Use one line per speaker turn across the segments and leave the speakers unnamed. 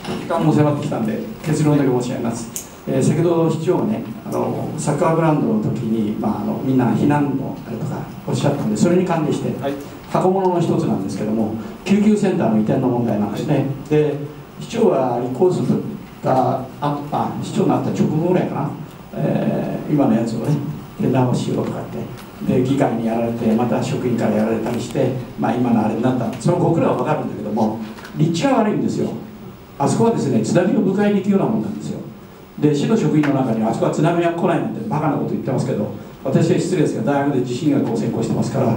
時間も迫ってきたんで結論だけ申し上げます。先ほど市長がねサッカーグラウンドの時に、みんな避難のあれとかおっしゃったんで、それに関連して、はい、箱物の一つなんですけども、救急センターの移転の問題なんですね。はい、で市長は立候補が市長になった直後ぐらいかな、今のやつをね出直しようとかってで議会にやられて、また職員からやられたりして、今のあれになった。その僕らは分かるんだけども、立地が悪いんですよ。あそこはですね津波を迎えに行くようなもんなんですよ。で市の職員の中にはあそこは津波は来ないなんてバカなこと言ってますけど、私は失礼ですが大学で地震学を専攻してますから、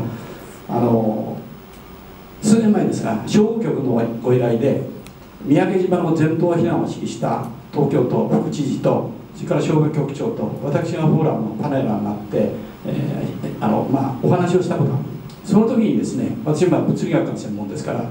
数年前ですが消防局のご依頼で三宅島の全島避難を指揮した東京都副知事と、それから消防局長と私がフォーラムのパネラーになって、お話をしたことがある。その時にですね、私は物理学が専門ですから、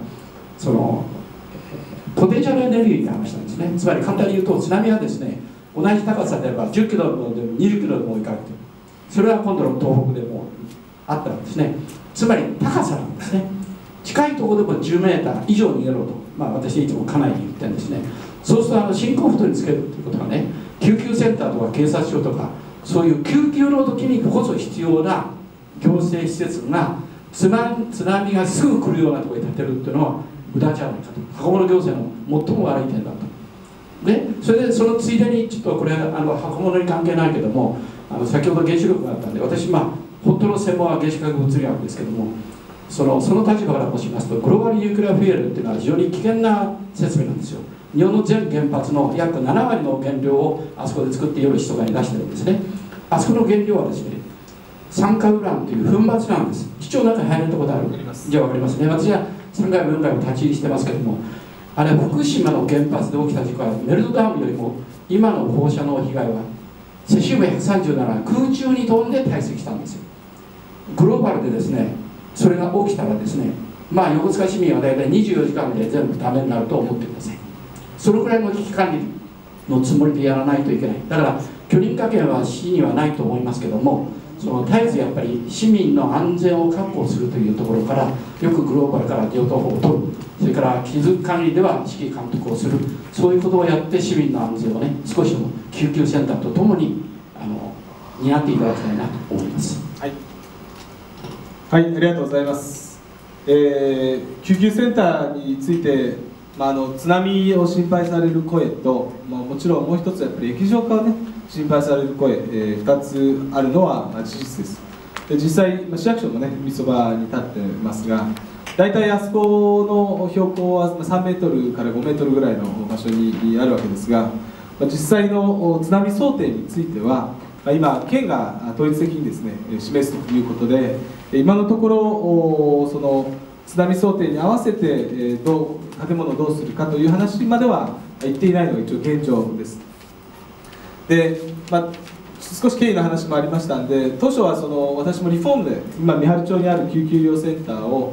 ポテンシャルエネルギーって話したんですね。つまり簡単に言うと、津波はですね同じ高さであれば10キロでも20キロでも追いかけてる。それは今度の東北でもあったんですね。つまり高さなんですね。近いところでも10メーター以上逃げろと、私いつも家内に言ってるんですね。そうすると進行布団につけるということはね、救急センターとか警察署とかそういう救急の時にこそ必要な行政施設が津波がすぐ来るようなところに建てるっていうのは無駄じゃないかと。箱物行政の最も悪い点だと。でそれでそのついでにちょっとこれ箱物に関係ないけども、先ほど原子力があったんで、私本当の専門は原子核物理学ですけども、その立場から申しますと、グローバルニュークリアフュエルっていうのは非常に危険な設備なんですよ。日本の全原発の約7割の原料をあそこで作って夜市とかに出してるんですね。あそこの原料はですね酸化ウランという粉末なんです。市長の中に入れたことある？じゃあ分かりますね。私は3回も4回も立ち入りしてますけども、あれ福島の原発で起きた事故はメルトダウンよりも今の放射能被害はセシウム137空中に飛んで堆積したんですよ。グローバルでですねそれが起きたらですね、横須賀市民は大体24時間で全部ダメになると思ってください。そのくらいの危機管理のつもりでやらないといけない。だから許認可権は市にはないと思いますけども、絶えずやっぱり市民の安全を確保するというところから、よくグローバルから情報を取る、それから傷管理では指揮監督をする、そういうことをやって市民の安全をね少しでも救急センターとともに担っていただきたいなと思います。
はい、はい、ありがとうございます。救急センターについて、津波を心配される声と、もちろんもう一つやっぱり液状化をね心配される声、2つあるのは事実です。で実際、市役所もね海そばに立ってますが、大体あそこの標高は3メートルから5メートルぐらいの場所にあるわけですが、実際の津波想定については今県が統一的にですね示すということで、今のところその津波想定に合わせて建物をどうするかという話までは言っていないのが一応現状です。で、少し経緯の話もありましたんで、当初は私もリフォームで今三春町にある救急医療センターを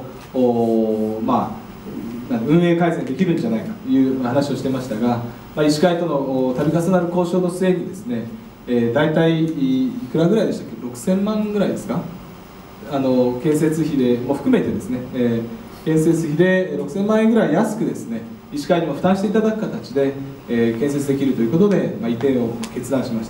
運営改善できるんじゃないかという話をしてましたが、医師会との度重なる交渉の末にですね、大体いくらぐらいでしたっけ、6000万ぐらいですか、建設費でも含めてですね、建設費で6000万円ぐらい安くですね医師会にも負担していただく形で、建設できるということで、移転を決断しました。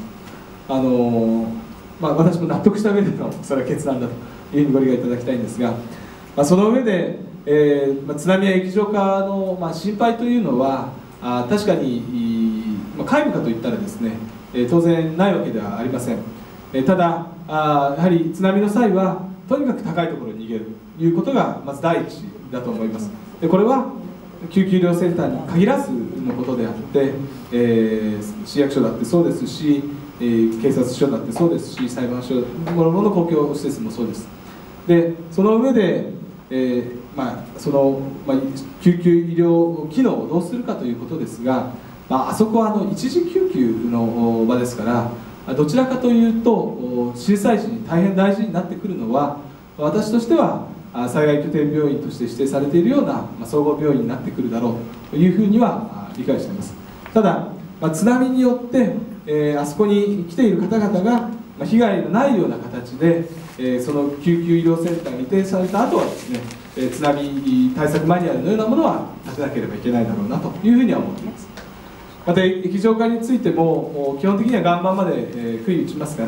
私も納得した上でのそれは決断だというふうにご理解いただきたいんですが、その上で、津波や液状化の、心配というのは確かに、皆無かといったらですね、当然ないわけではありません。ただやはり津波の際はとにかく高いところに逃げるということがまず第一だと思います。でこれは救急医療センターに限らずのことであって、市役所だってそうですし、警察署だってそうですし、裁判所もろもろの公共施設もそうです。でその上で、救急医療機能をどうするかということですが、あそこは一時救急の場ですから、どちらかというと震災時に大変大事になってくるのは、私としては災害拠点病院として指定されているような総合病院になってくるだろうというふうには理解しています。ただ、津波によって、あそこに来ている方々が被害のないような形で、その救急医療センターに移転された後はですね、津波対策マニュアルのようなものは立てなければいけないだろうなというふうには思っています。 また液状化についても基本的には岩盤まで杭打ちますから、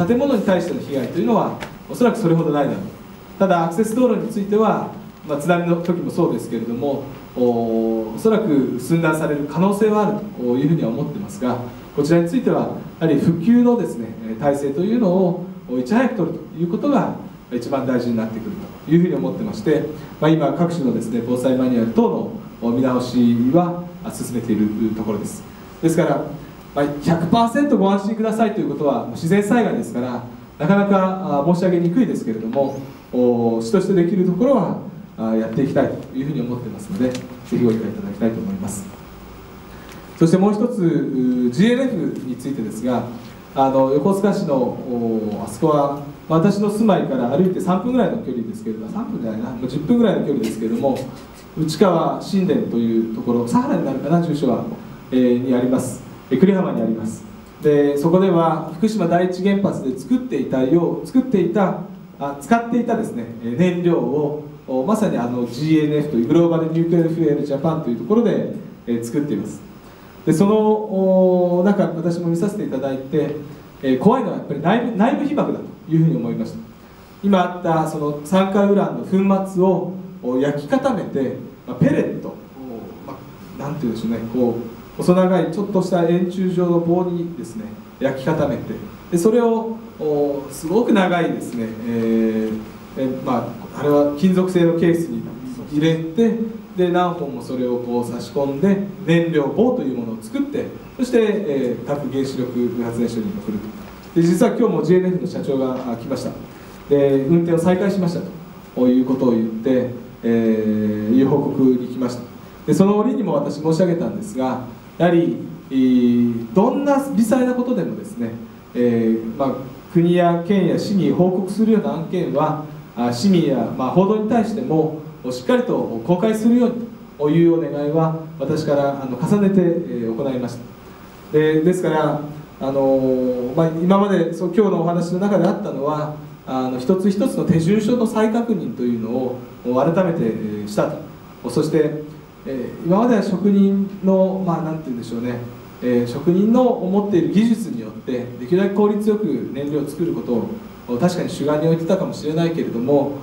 建物に対しての被害というのはおそらくそれほどないだろう。ただアクセス道路については、津波の時もそうですけれども、おそらく寸断される可能性はあるというふうには思ってますが、こちらについてはやはり復旧のですね体制というのをいち早く取るということが一番大事になってくるというふうに思ってまして、今各種のですね防災マニュアル等の見直しは進めているところです。ですから、100% ご安心くださいということは自然災害ですからなかなか申し上げにくいですけれども、主としてできるところはやっていきたいというふうに思っていますので、ぜひご理解いただきたいと思います。そしてもう一つ GNF についてですが、横須賀市のあそこは私の住まいから歩いて3分ぐらいの距離ですけれども、3分じゃないな、10分ぐらいの距離ですけれども、内川新田というところ、サハラになるかな、住所は、にあります、栗浜にあります。でそこでは福島第一原発で使っていたですね燃料をまさにGNF というグローバルニュークリアフュエルジャパンというところで作っています。でその中私も見させていただいて、怖いのはやっぱり内部被曝だというふうに思いました。今あったその酸化ウランの粉末を焼き固めて、ペレット、なんていうんでしょうね、細長いちょっとした円柱状の棒にですね焼き固めて、でそれをすごく長いですね、あれは金属製のケースに入れて、で何本もそれを差し込んで燃料棒というものを作って、そして、各原子力発電所に送ると。で実は今日も GNF の社長が来ました。で運転を再開しましたということを言って、いう報告に来ました。でその折にも私申し上げたんですが、やはりどんな微細なことでもですね、国や県や市に報告するような案件は市民や、報道に対してもしっかりと公開するようにというお願いは私から重ねて行いました。ですから今まで今日のお話の中であったのは一つ一つの手順書の再確認というのを改めてしたと。そして今までは職人のなんて言うんでしょうね、職人の持っている技術によってできるだけ効率よく燃料を作ることを確かに主眼に置いてたかもしれないけれども、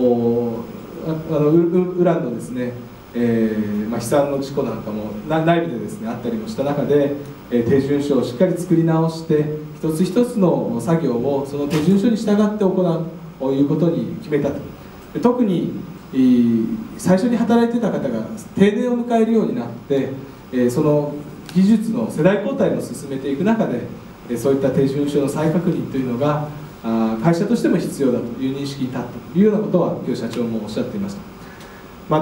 ウランのですね、悲惨の事故なんかも内部でですねあったりもした中で、手順書をしっかり作り直して一つ一つの作業をその手順書に従って行うということに決めたと。特に最初に働いてた方が定年を迎えるようになって、その技術の世代交代を進めていく中でそういった手順書の再確認というのが会社としても必要だという認識に立ったというようなことは今日社長もおっしゃっていました。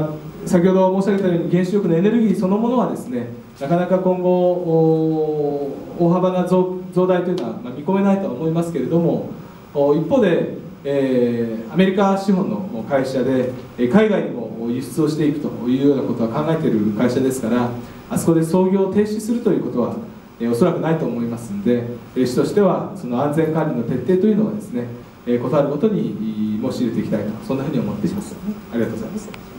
先ほど申し上げたように原子力のエネルギーそのものはですねなかなか今後大幅な増大というのは見込めないとは思いますけれども、一方でアメリカ資本の会社で海外にも輸出をしていくというようなことは考えている会社ですから、あそこで操業を停止するということはおそらくないと思いますので、市としてはその安全管理の徹底というのはですね、事あるごとに申し入れていきたいと、そんなふうに思っています。ありがとうございます。